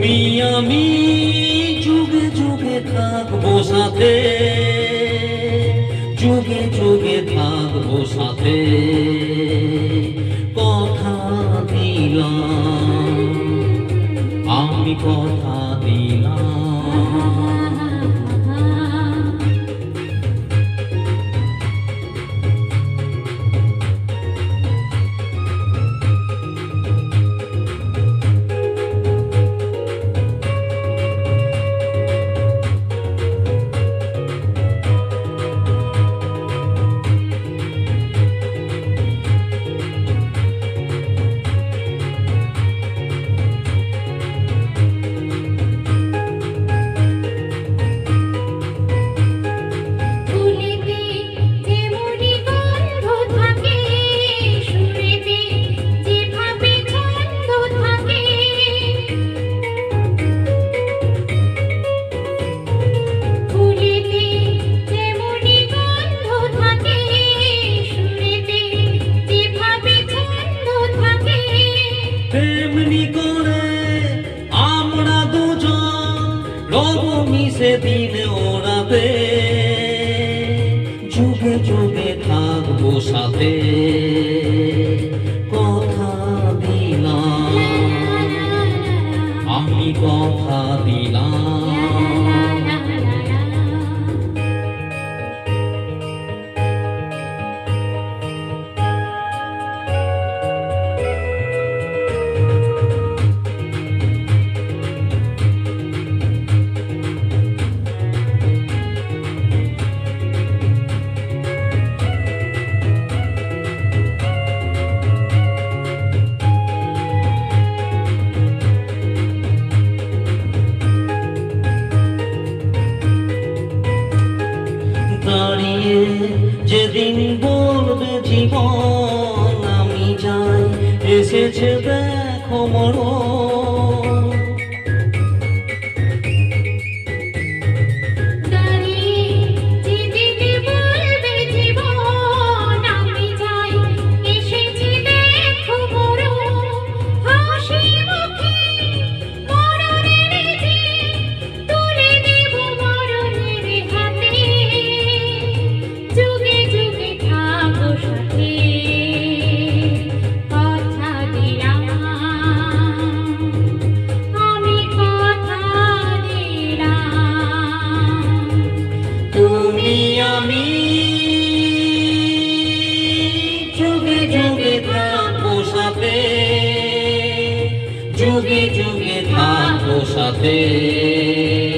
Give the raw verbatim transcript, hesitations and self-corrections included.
তুমি আমি যুগে যুগে থাকবো সাথে, যুগে যুগে থাকবো সাথে, কথা দিলাম, আমি কথা দিলাম। তেমনি করে আমরা দুজন রব মিশে দিন ওড়াবে, যুগে যুগে থাকবো সাথে, কথা দিলাম, আমি কথা দিলাম। দাঁড়িয়ে যেদিন বলবে জীবন আমি যাই, এসেছে দেখো মরণ। তুমি আমি যুগে যুগে থাকবো সাথে, যুগে যুগে থাকবো সাথে।